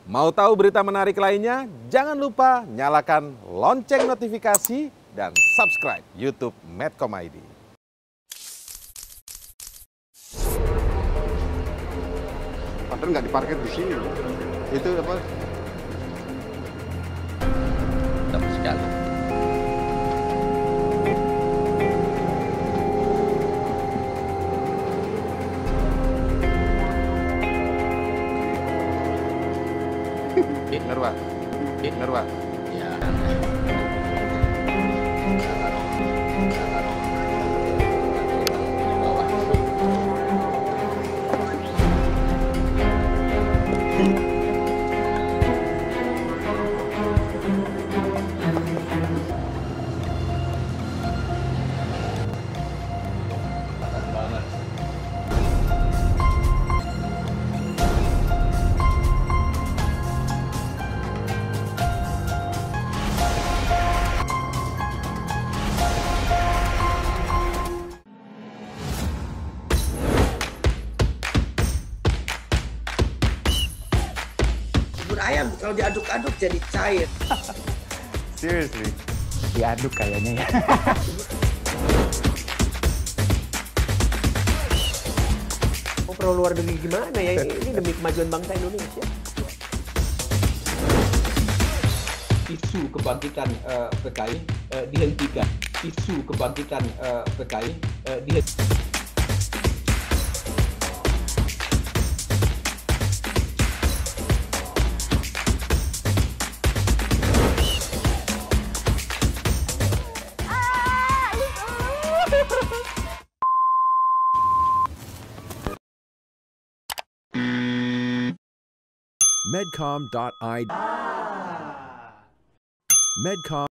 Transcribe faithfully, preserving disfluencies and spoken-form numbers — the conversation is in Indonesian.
Mau tahu berita menarik lainnya? Jangan lupa nyalakan lonceng notifikasi dan subscribe YouTube Medcom I D. Padahal nggak diparkir di sini. Itu apa? Dapat sekali. Bener, Pak. Bener, Pak. Ya. Bubur ayam kalau diaduk-aduk jadi cair. Seriously. Diaduk kayaknya ya. Mau perlu luar negeri gimana ya? Ini demi kemajuan bangsa Indonesia. Isu kebangkitan uh, P K I uh, dihentikan. Isu kebangkitan uh, P K I uh, dihentikan. medcom dot I D. Medcom